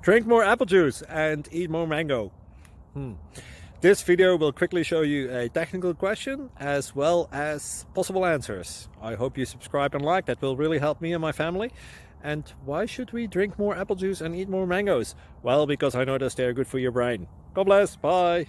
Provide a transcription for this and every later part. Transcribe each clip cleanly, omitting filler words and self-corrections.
Drink more apple juice and eat more mango. This video will quickly show you a technical question as well as possible answers. I hope you subscribe and like, that will really help me and my family. And why should we drink more apple juice and eat more mangoes? Well, because I noticed they're good for your brain. God bless, bye!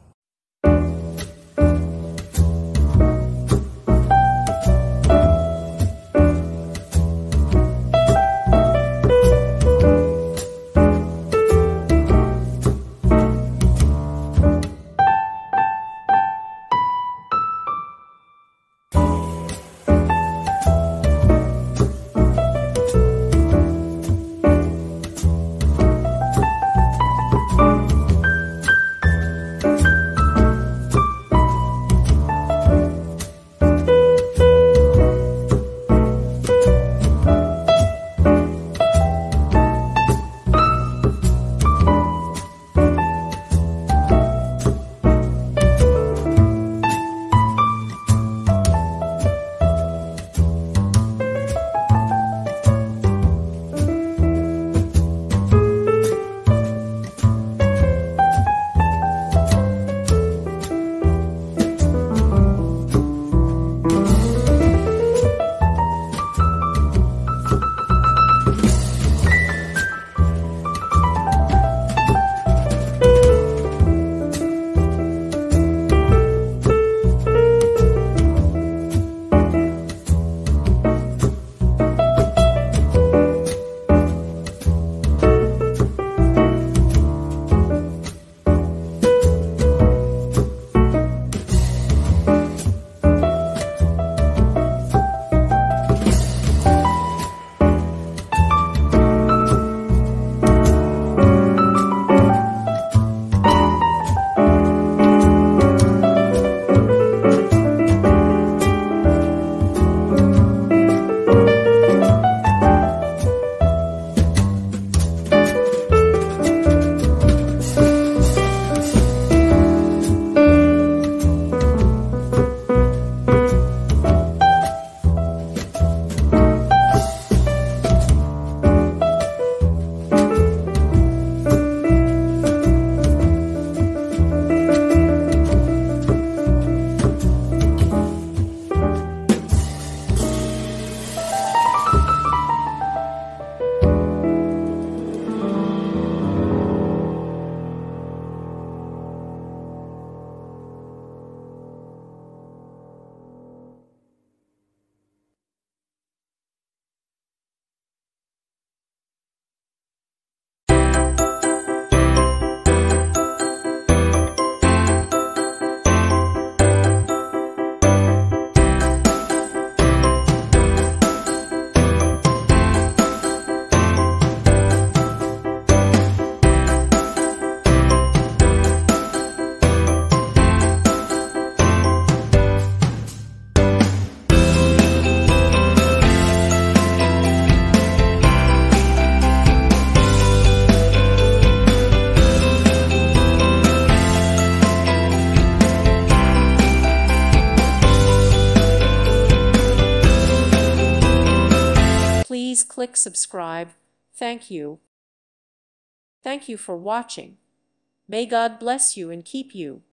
Please click subscribe. Thank you. Thank you for watching. May God bless you and keep you.